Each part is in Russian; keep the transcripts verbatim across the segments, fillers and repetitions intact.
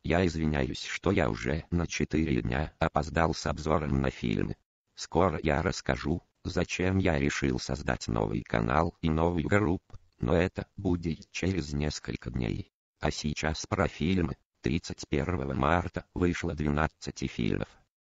Я извиняюсь, что я уже на четыре дня опоздал с обзором на фильмы. Скоро я расскажу, зачем я решил создать новый канал и новую группу, но это будет через несколько дней. А сейчас про фильмы. тридцать первого марта вышло двенадцать фильмов.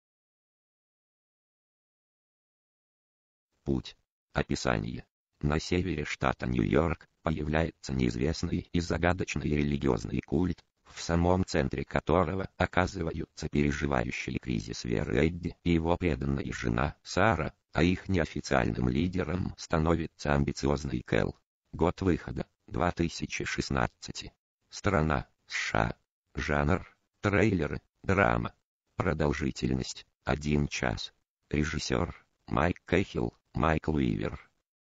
Путь. Описание. На севере штата Нью-Йорк появляется неизвестный и загадочный религиозный культ, в самом центре которого оказываются переживающие кризис веры Эдди и его преданная жена Сара, а их неофициальным лидером становится амбициозный Кэл. Год выхода — две тысячи шестнадцатый. Страна — США. Жанр — трейлеры, драма. Продолжительность — один час. Режиссер — Майк Кэхилл, Майкл Уивер.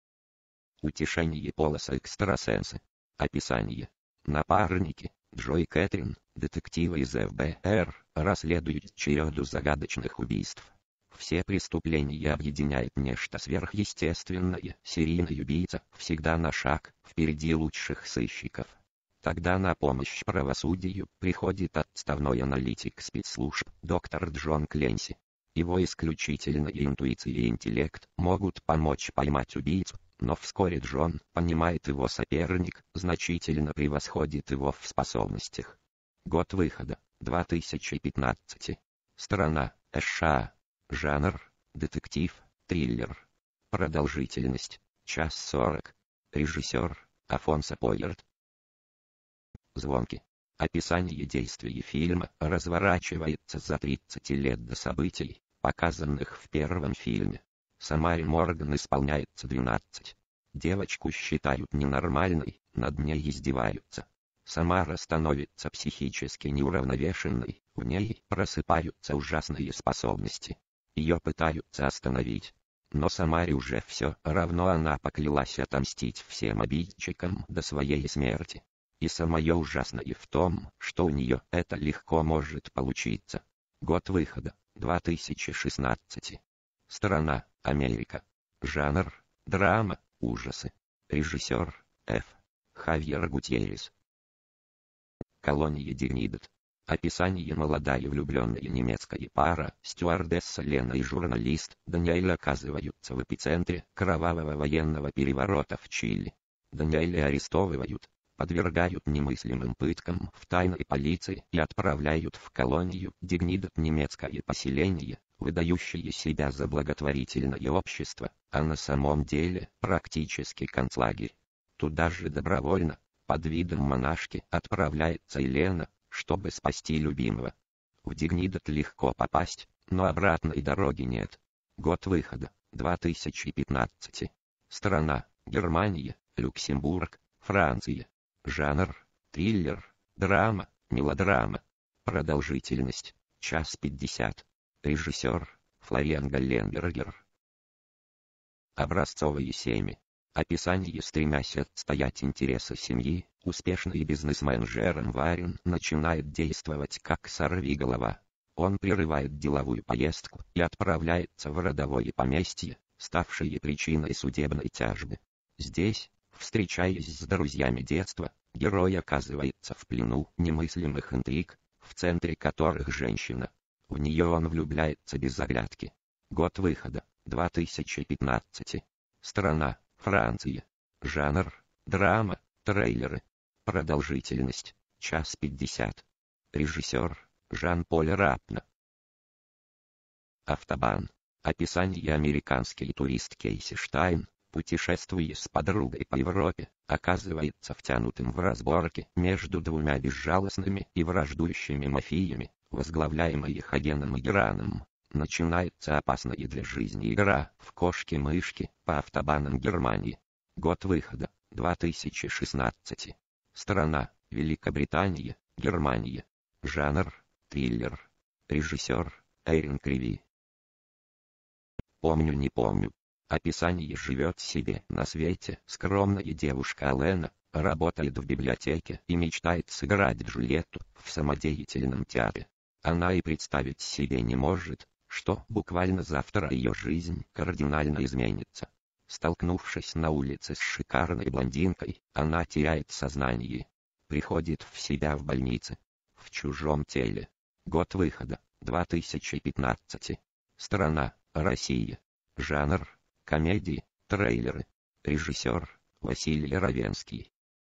Утешение Полоса экстрасенсы. Описание. Напарники, Джо и Кэтрин, детективы из эф бэ эр, расследуют череду загадочных убийств. Все преступления объединяет нечто сверхъестественное. Серийный убийца всегда на шаг впереди лучших сыщиков. Тогда на помощь правосудию приходит отставной аналитик спецслужб доктор Джон Кленси. Его исключительная интуиция и интеллект могут помочь поймать убийцу, но вскоре Джон понимает, его соперник значительно превосходит его в способностях. Год выхода — две тысячи пятнадцатый. Страна — США. Жанр — детектив, триллер. Продолжительность — час сорок. Режиссер — Афонсо Пойерт. Звонки. Описание действий фильма разворачивается за тридцать лет до событий, показанных в первом фильме. Самаре Морган исполняется двенадцать. Девочку считают ненормальной, над ней издеваются. Самара становится психически неуравновешенной, в ней просыпаются ужасные способности. Ее пытаются остановить. Но Самаре уже все равно, она поклялась отомстить всем обидчикам до своей смерти. И самое ужасное в том, что у нее это легко может получиться. Год выхода — две тысячи шестнадцатый. Страна — Америка. Жанр — драма, ужасы. Режиссер — Ф. Хавьер Гутьеррес. Колония Дигнидад. Описание. Молодая влюбленная немецкая пара, стюардесса Лена и журналист Даниэль, оказываются в эпицентре кровавого военного переворота в Чили. Даниэля арестовывают, подвергают немыслимым пыткам в тайной полиции и отправляют в колонию Дигнидад, немецкое поселение, выдающее себя за благотворительное общество, а на самом деле практически концлагерь. Туда же добровольно, под видом монашки, отправляется Елена, чтобы спасти любимого. В Дигнидад легко попасть, но обратной дороги нет. Год выхода — две тысячи пятнадцатый. Страна — Германия, Люксембург, Франция. Жанр — триллер, драма, мелодрама. Продолжительность — час пятьдесят. Режиссер — Флориан Галленбергер. Образцовые семьи. Описание. Стремясь отстоять интересы семьи, успешный бизнесмен Жером Варен начинает действовать как сорвиголова. Он прерывает деловую поездку и отправляется в родовое поместье, ставшее причиной судебной тяжбы. Здесь, встречаясь с друзьями детства, герой оказывается в плену немыслимых интриг, в центре которых женщина. В нее он влюбляется без оглядки. Год выхода — две тысячи пятнадцатый. Страна — Франция. Жанр — драма, трейлеры. Продолжительность — час пятьдесят. Режиссер — Жан-Поль Рапна. Автобан. Описание. Американский турист Кейси Штайн, путешествуя с подругой по Европе, оказывается втянутым в разборки между двумя безжалостными и враждующими мафиями, возглавляемых агентом Играном. Начинается опасная для жизни игра в кошки-мышки по автобанам Германии. Год выхода — две тысячи шестнадцатый. Страна — Великобритания, Германия. Жанр — триллер. Режиссер — Эрин Криви. Помню, не помню. Описание. Живет себе на свете скромная девушка Алена, работает в библиотеке и мечтает сыграть Джульетту в самодеятельном театре. Она и представить себе не может, что буквально завтра ее жизнь кардинально изменится. Столкнувшись на улице с шикарной блондинкой, она теряет сознание. Приходит в себя в больнице. В в чужом теле. Год выхода две тысячи пятнадцатый. Страна Россия. Жанр комедии, трейлеры. Режиссер Василий Равенский.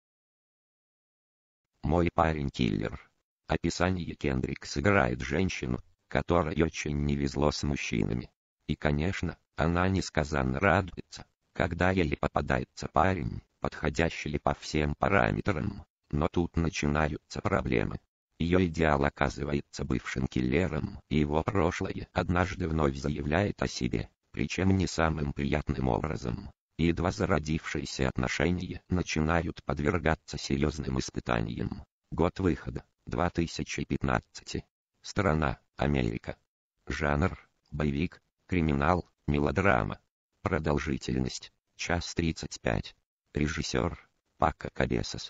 Мой парень киллер. Описание: Кендрик сыграет женщину, которой очень не везло с мужчинами. И, конечно, она несказанно радуется, когда ей попадается парень, подходящий по всем параметрам. Но тут начинаются проблемы. Ее идеал оказывается бывшим киллером, и его прошлое однажды вновь заявляет о себе, причем не самым приятным образом. И едва зародившиеся отношения начинают подвергаться серьезным испытаниям. Год выхода две тысячи пятнадцатый. Страна Америка. Жанр боевик, криминал, мелодрама. Продолжительность час тридцать пять. Режиссер Пако Кабесос.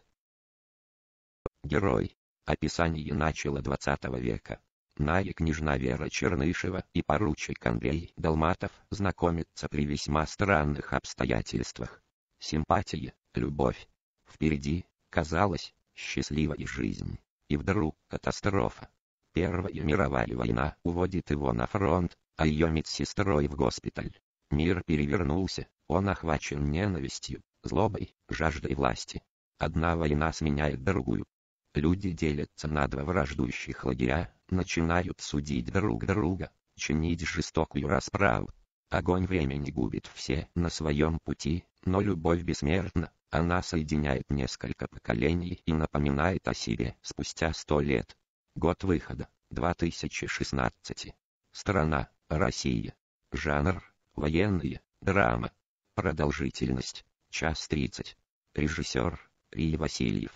Герой. Описание: начала двадцатого века. Ная княжна Вера Чернышева и поручик Андрей Долматов знакомятся при весьма странных обстоятельствах. Симпатия, любовь. Впереди, казалось, счастливая жизнь. И вдруг катастрофа. Первая мировая война уводит его на фронт, а ее медсестрой в госпиталь. Мир перевернулся, он охвачен ненавистью, злобой, жаждой власти. Одна война сменяет другую. Люди делятся на два враждующих лагеря, начинают судить друг друга, чинить жестокую расправу. Огонь времени губит все на своем пути, но любовь бессмертна, она соединяет несколько поколений и напоминает о себе спустя сто лет. Год выхода две тысячи шестнадцатый. Страна Россия. Жанр военная драма. Продолжительность час тридцать. Режиссер Рий Васильев.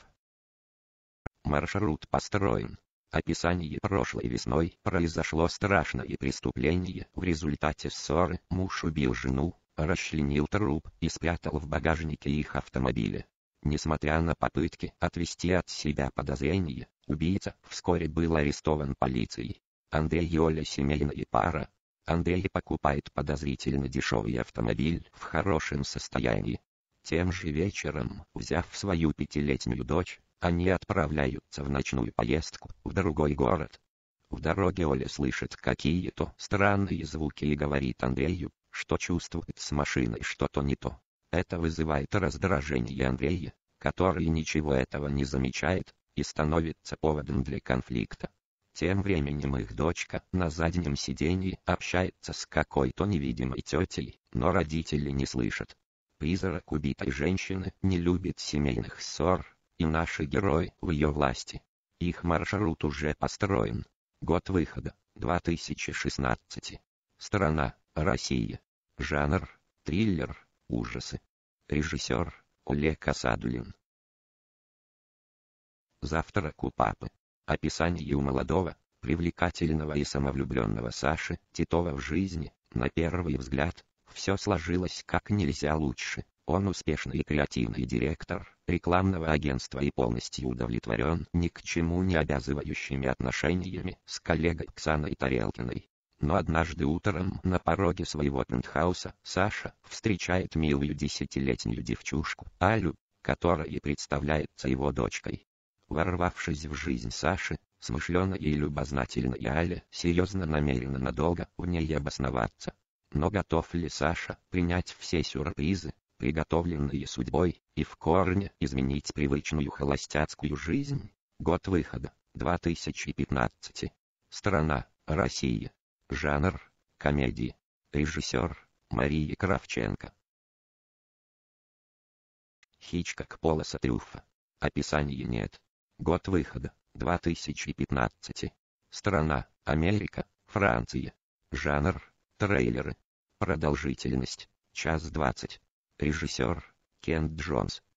Маршрут построен. Описание: прошлой весной произошло страшное преступление. В результате ссоры муж убил жену, расчленил труп и спрятал в багажнике их автомобиля. Несмотря на попытки отвести от себя подозрения, убийца вскоре был арестован полицией. Андрей и Оля — семейная пара. Андрей покупает подозрительно дешевый автомобиль в хорошем состоянии. Тем же вечером, взяв свою пятилетнюю дочь, они отправляются в ночную поездку в другой город. В дороге Оля слышит какие-то странные звуки и говорит Андрею, что чувствует с машиной что-то не то. Это вызывает раздражение Андрея, который ничего этого не замечает, и становится поводом для конфликта. Тем временем их дочка на заднем сиденье общается с какой-то невидимой тетей, но родители не слышат. Призрак убитой женщины не любит семейных ссор, и наши герои в ее власти. Их маршрут уже построен. Год выхода две тысячи шестнадцатый. Страна Россия. Жанр триллер, ужасы. Режиссер Олег Асадулин. Завтрак у папы. Описание: у молодого, привлекательного и самовлюбленного Саши Титова в жизни, на первый взгляд, все сложилось как нельзя лучше. Он успешный и креативный директор рекламного агентства и полностью удовлетворен ни к чему не обязывающими отношениями с коллегой Оксаной Тарелкиной. Но однажды утром на пороге своего пентхауса Саша встречает милую десятилетнюю девчушку Алю, которая представляется его дочкой. Ворвавшись в жизнь Саши, смышленая и любознательная Аля серьезно намерена надолго в ней обосноваться. Но готов ли Саша принять все сюрпризы, приготовленные судьбой, и в корне изменить привычную холостяцкую жизнь? Год выхода две тысячи пятнадцатый. Страна Россия. Жанр комедии. Режиссер Мария Кравченко. Хичкок Полоса Трюффа. Описания нет. Год выхода две тысячи пятнадцатый. Страна Америка, Франция. Жанр трейлеры. Продолжительность час двадцать. Режиссер Кент Джонс.